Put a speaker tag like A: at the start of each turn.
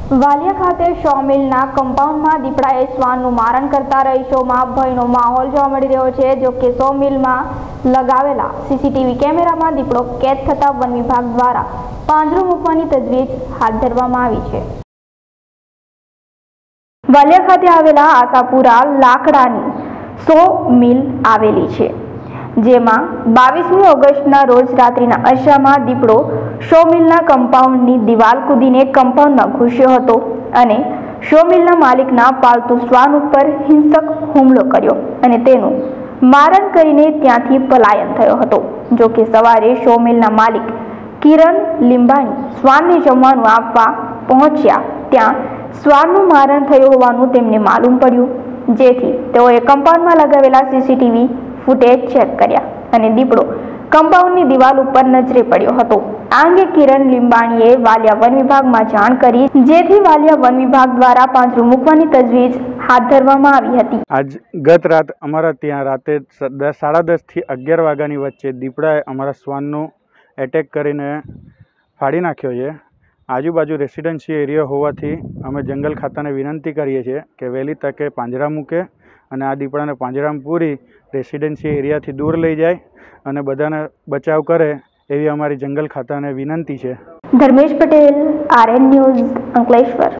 A: વાલિયા ખાતે શોમિલના કમ્પાઉન્ડમાં દીપડાએ શ્વાનનું મારણ કરતા રહીશોમાં ભયનો માહોલ જોવા મળી રહ્યો છે। જો કે શોમિલમાં લગાવેલા સીસીટીવી કેમેરામાં દીપડો કેદ થતા વન વિભાગ દ્વારા પાંજરું મૂકવાની તજવીજ હાથ ધરવામાં આવી છે। વાલિયા ખાતે આવેલા આશાપુરા લાકડાની 100 મિલ આવેલી છે, જેમાં 22મી ઓગસ્ટના રોજ રાત્રિના અરસામાં દીપડો શોમિલના કમ્પાઉન્ડની દિવાલ કૂદીને કમ્પાઉન્ડમાં ઘૂસ્યો હતો અને શોમિલના માલિકના પાલતુ શ્વાન ઉપર હિંસક હુમલો કર્યો અને તેનું મારણ કરીને ત્યાંથી પલાયન થયો હતો। જો કે સવારે શોમિલના માલિક કિરણ લીંબાણી શ્વાનને જમવાનું આપવા પહોંચ્યા ત્યાં શ્વાનનું મારણ થયું હોવાનું તેમને માલુમ પડ્યું, જેથી તેઓએ કમ્પાઉન્ડમાં લગાવેલા સીસીટીવી ફૂટેજ ચેક કર્યા અને દીપડો કમ્પાઉન્ડની દિવાલ ઉપર નજરે પડ્યો હતો। આ અંગે કિરણ લીંબાણીએ વાલિયા વન વિભાગમાં જાણ કરી, જેથી વાલિયા વન વિભાગ દ્વારા પાંજરું મૂકવાની તજવીજ હાથ ધરવામાં આવી હતી।
B: આજ ગત રાત અમારા ત્યાં રાતે 10:30 થી 11 વાગ્યાની વચ્ચે દીપડાએ અમારા શ્વાનનું એટેક કરીને ફાડી નાખ્યો છે। આજુબાજુ રેસિડેન્સી એરિયા હોવાથી અમે જંગલ ખાતાને વિનંતી કરીએ છીએ કે વહેલી તકે પાંજરા મૂકે અને આ દીપડાને પાંજરામાં પૂરી રેસિડેન્સી એરિયાથી દૂર લઈ જાય અને બધાને બચાવ કરે એવી અમારી જંગલ ખાતાને વિનંતી છે।
A: Dharmesh Patel, RN news, Ankleshwar.